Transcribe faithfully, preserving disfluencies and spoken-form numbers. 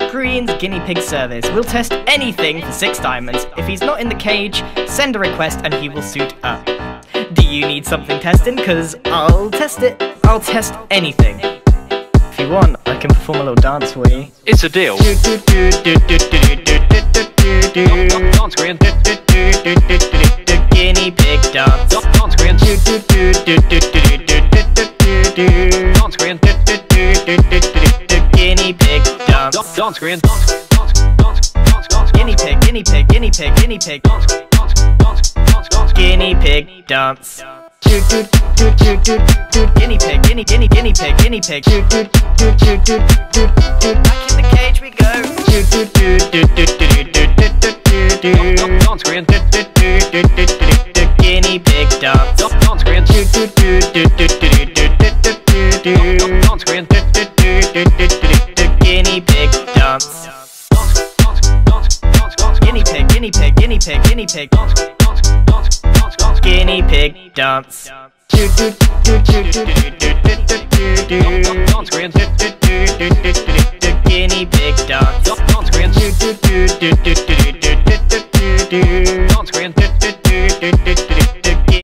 Grian's guinea pig service. We'll test anything for six diamonds. If he's not in the cage, send a request and he will suit up. Do you need something testing? Cause I'll test it. I'll test anything. If you want, I can perform a little dance for you. It's a deal. Dance, Grian. Guinea pig dance. Dance, Grian. Dance, Grian. Guinea pig dance. Dance, Grian. Guinea pig, guinea pig, guinea pig, guinea pig. Guinea pig dance. Guinea pig, guinea, guinea, guinea pig, guinea pig. Back in the cage we go. Dance, Grian. Guinea pig dance. Dance, Grian. Dance, Grian. Guinea pig dance. Guinea pig, guinea pig, guinea pig, guinea pig. Guinea pig dance. Dance, Grian. Guinea pig dance. Dance, Grian.